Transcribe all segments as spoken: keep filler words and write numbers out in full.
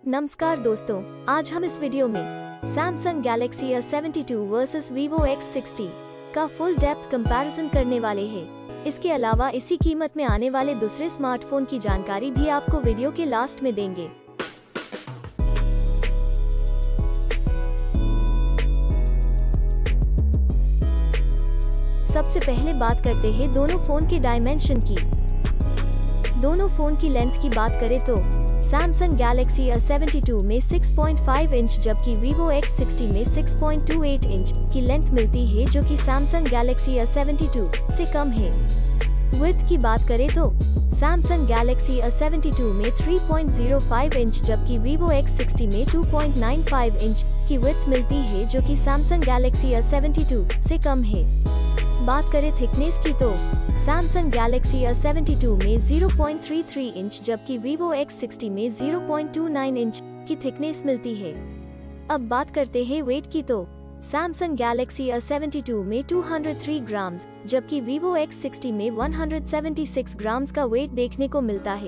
नमस्कार दोस्तों, आज हम इस वीडियो में Samsung Galaxy S seventy two versus Vivo X sixty का फुल डेप्थ कंपैरिजन करने वाले हैं। इसके अलावा इसी कीमत में आने वाले दूसरे स्मार्टफोन की जानकारी भी आपको वीडियो के लास्ट में देंगे। सबसे पहले बात करते हैं दोनों फोन के डायमेंशन की। दोनों फोन की लेंथ की बात करें तो Samsung Galaxy S seventy two में सिक्स पॉइंट फाइव इंच जबकि Vivo एक्स सिक्सटी में six point two eight inch की लेंथ मिलती है, जो कि Samsung Galaxy S seventy two से कम है। विड्थ की बात करें तो Samsung Galaxy S seventy two में three point zero five inch जबकि Vivo एक्स सिक्सटी में two point nine five inch की विड्थ मिलती है, जो कि Samsung Galaxy S seventy two से कम है। बात करें थिकनेस की तो Samsung Galaxy S seventy two में zero point three three inch जबकि Vivo एक्स सिक्सटी में zero point two nine inch की थिकनेस मिलती है। अब बात करते हैं वेट की तो Samsung Galaxy S seventy two में टू हंड्रेड थ्री ग्राम्स जबकि Vivo एक्स सिक्सटी में one hundred seventy six grams का वेट देखने को मिलता है।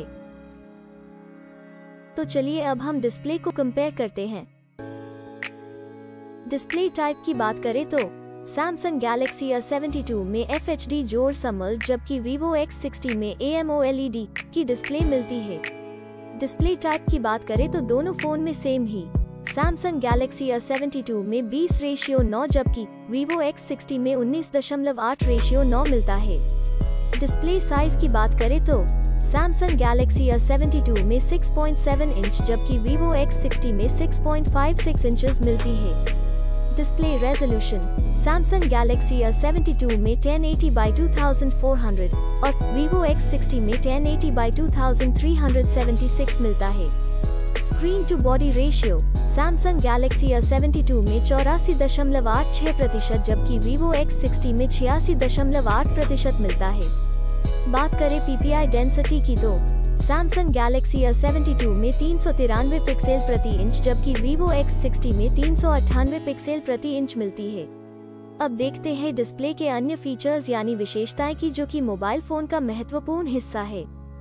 तो चलिए अब हम डिस्प्ले को कंपेयर करते हैं। डिस्प्ले टाइप की बात करें तो Samsung Galaxy S seventy two में एफ एच डी जोड़ समल जबकि Vivo एक्स सिक्सटी में A M O L E D की डिस्प्ले मिलती है। डिस्प्ले टाइप की बात करें तो दोनों फोन में सेम ही Samsung Galaxy S seventy two में बीस रेशियो नौ जबकि Vivo एक्स सिक्सटी में उन्नीस दशमलव आठ रेशियो नौ मिलता है। डिस्प्ले साइज की बात करें तो Samsung Galaxy S seventy two में सिक्स पॉइंट सेवन इंच जबकि Vivo एक्स सिक्सटी में six point five six inches मिलती है। Display resolution Samsung Galaxy S seventy two में ten eighty by two thousand four hundred और Vivo X sixty में ten eighty by two thousand three hundred seventy six मिलता है। Screen to body ratio Samsung Galaxy S seventy two में चौरासी दशमलव आठ छह प्रतिशत जबकि Vivo एक्स सिक्सटी में छियासी दशमलव आठ प्रतिशत मिलता है। बात करें पी पी आई डेंसिटी की तो Samsung Galaxy S seventy two में तीन सौ तिरानवे पिक्सल प्रति इंच जबकि Vivo एक्स सिक्सटी में तीन सौ अट्ठानवे पिक्सल प्रति इंच मिलती है। अब देखते हैं डिस्प्ले के अन्य फीचर्स यानी विशेषताएं की, जो कि मोबाइल फोन का महत्वपूर्ण हिस्सा है।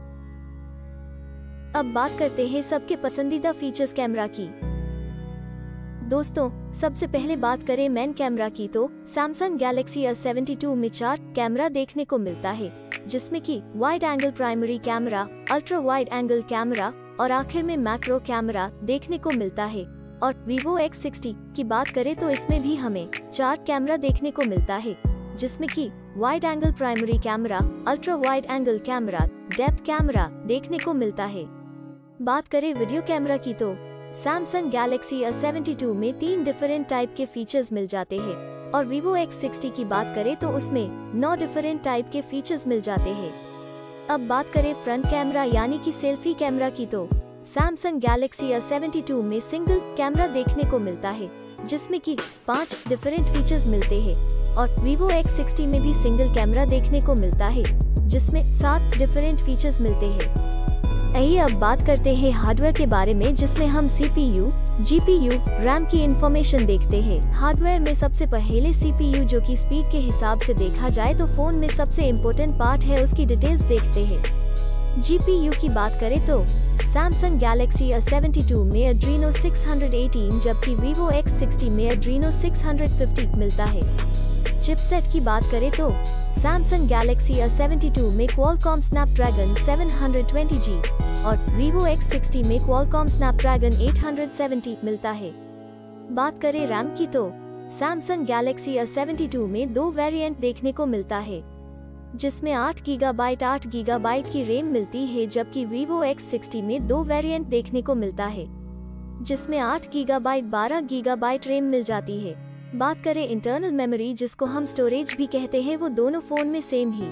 अब बात करते हैं सबके पसंदीदा फीचर्स कैमरा की। दोस्तों, सबसे पहले बात करें मेन कैमरा की तो Samsung Galaxy S seventy two में चार कैमरा देखने को मिलता है, जिसमें कि wide angle primary camera, ultra wide angle camera और आखिर में मैक्रो कैमरा देखने को मिलता है। और Vivo एक्स सिक्सटी की बात करें तो इसमें भी हमें चार कैमरा देखने को मिलता है, जिसमें कि wide angle primary camera, ultra wide angle camera, depth camera देखने को मिलता है। बात करें वीडियो कैमरा की तो Samsung Galaxy S seventy two में तीन डिफरेंट टाइप के फीचर्स मिल जाते हैं और Vivo एक्स सिक्सटी की बात करें तो उसमें नौ डिफरेंट टाइप के फीचर्स मिल जाते हैं। अब बात करें फ्रंट कैमरा यानी कि सेल्फी कैमरा की तो Samsung Galaxy S seventy two में सिंगल कैमरा देखने को मिलता है, जिसमें कि पांच डिफरेंट फीचर्स मिलते हैं और Vivo एक्स सिक्सटी में भी सिंगल कैमरा देखने को मिलता है, जिसमें सात डिफरेंट फीचर्स मिलते हैं। आइए अब बात करते हैं हार्डवेयर के बारे में, जिसमें हम C P U, G P U, RAM की इंफॉर्मेशन देखते हैं। हार्डवेयर में सबसे पहले सी पी यू, जो कि स्पीड के हिसाब से देखा जाए तो फोन में सबसे इम्पोर्टेंट पार्ट है, उसकी डिटेल्स देखते हैं। जी पी यू की बात करें तो Samsung Galaxy S seventy two में Adreno सिक्स एटीन जबकि Vivo एक्स सिक्सटी में Adreno सिक्स फिफ्टी मिलता है। चिपसेट की बात करें तो Samsung Galaxy S seventy two में Qualcomm Snapdragon seven twenty G और Vivo एक्स सिक्सटी में Qualcomm Snapdragon एट सेवेंटी मिलता है। बात करें रैम की तो Samsung Galaxy S seventy two में दो वेरिएंट देखने को मिलता है, जिसमें आठ गीगाबाइट आठ गीगाबाइट की रैम मिलती है, जबकि Vivo एक्स सिक्सटी में दो वेरिएंट देखने को मिलता है, जिसमें आठ गीगाबाइट बारह गीगाबाइट रैम मिल जाती है। बात करें इंटरनल मेमोरी, जिसको हम स्टोरेज भी कहते हैं, वो दोनों फोन में सेम ही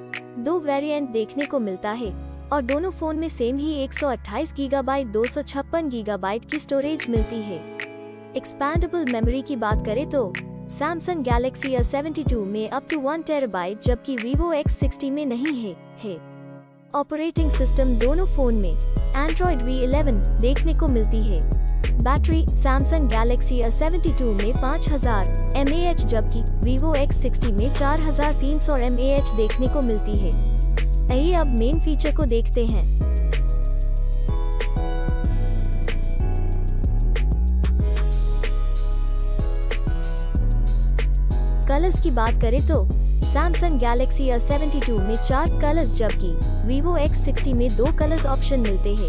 दो वेरिएंट देखने को मिलता है और दोनों फोन में सेम ही एक सौ अट्ठाईस गीगाबाइट दो सौ छप्पन गीगाबाइट की स्टोरेज मिलती है। एक्सपैंडेबल मेमोरी की बात करें तो Samsung Galaxy S seventy two में अप टू वन टेराबाइट जबकि Vivo एक्स सिक्सटी में नहीं है है ऑपरेटिंग सिस्टम दोनों फोन में Android वी इलेवन देखने को मिलती है। Battery Samsung Galaxy S seventy two में पाँच हज़ार एम ए एच जबकि Vivo एक्स सिक्सटी में चार हज़ार तीन सौ एम ए एच देखने को मिलती है। आइए अब मेन फीचर को देखते हैं। कलर्स की बात करें तो Samsung Galaxy S seventy two में चार कलर्स जबकि वीवो एक्स सिक्सटी में दो कलर्स ऑप्शन मिलते हैं।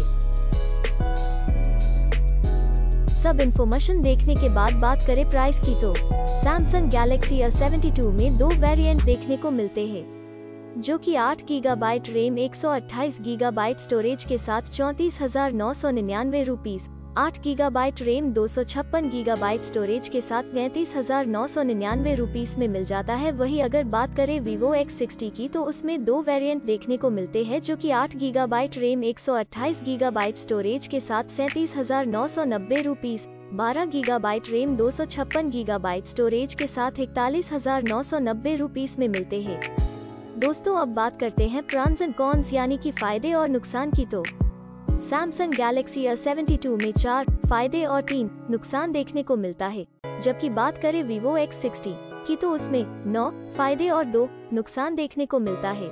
सब इन्फॉर्मेशन देखने के बाद बात करें प्राइस की तो Samsung Galaxy S seventy two में दो वेरिएंट देखने को मिलते हैं, जो कि आठ गीगाबाइट रैम एक सौ अट्ठाईस गीगाबाइट स्टोरेज के साथ चौंतीस हजार नौ सौ निन्यानवे रुपीस, आठ गीगाबाइट रैम दो सौ छप्पन गीगाबाइट स्टोरेज के साथ तैंतीस हजार नौ सौ निन्यानवे रुपीस में मिल जाता है। वही अगर बात करें वीवो एक्स सिक्सटी की तो उसमें दो वेरिएंट देखने को मिलते हैं, जो कि आठ गीगाबाइट रैम एक सौ अट्ठाईस गीगाबाइट स्टोरेज के साथ सैंतीस हजार नौ सौ नब्बे रुपीस, बारह गीगाबाइट रैम दो सौ छप्पन गीगाबाइट स्टोरेज के साथ इकतालीस हजार नौ सौ नब्बे रुपीस में मिलते हैं। दोस्तों अब बात करते हैं प्रॉन्स एंड कॉन्स यानी कि फायदे और नुकसान की तो Samsung Galaxy S seventy two में चार फायदे और तीन नुकसान देखने को मिलता है, जबकि बात करें वीवो एक्स सिक्सटी की तो उसमें नौ फायदे और दो नुकसान देखने को मिलता है।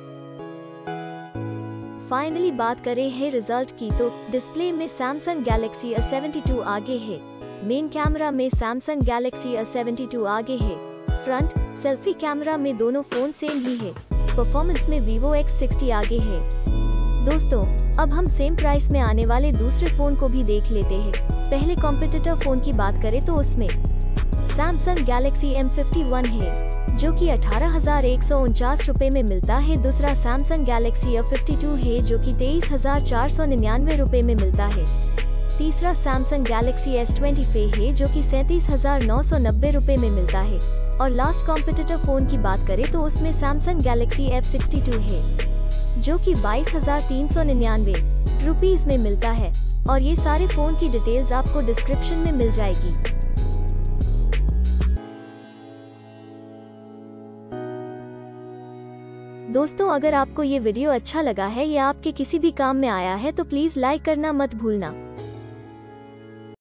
फाइनली बात करें है रिजल्ट की तो डिस्प्ले में Samsung Galaxy S seventy two आगे है, मेन कैमरा में Samsung Galaxy S seventy two आगे है, फ्रंट सेल्फी कैमरा में दोनों फोन सेम ही है, परफॉर्मेंस में वीवो एक्स सिक्सटी आगे है। दोस्तों अब हम सेम प्राइस में आने वाले दूसरे फोन को भी देख लेते हैं। पहले कॉम्पिटिटर फोन की बात करें तो उसमें Samsung Galaxy M fifty one है, जो कि अठारह हजार एक सौ उनचास रूपए में मिलता है। दूसरा Samsung Galaxy F fifty two है, जो कि तेईस हजार चार सौ निन्यानवे रूपए में मिलता है। तीसरा Samsung Galaxy S twenty five है, जो कि सैंतीस हजार नौ सौ नब्बे रूपए में मिलता है। और लास्ट कॉम्पिटिटर फोन की बात करें तो उसमें Samsung Galaxy F sixty two है, जो कि बाईस हजार तीन सौ निन्यानवे रुपीज में मिलता है। और ये सारे फोन की डिटेल्स आपको डिस्क्रिप्शन में मिल जाएगी। दोस्तों अगर आपको ये वीडियो अच्छा लगा है या आपके किसी भी काम में आया है तो प्लीज लाइक करना मत भूलना।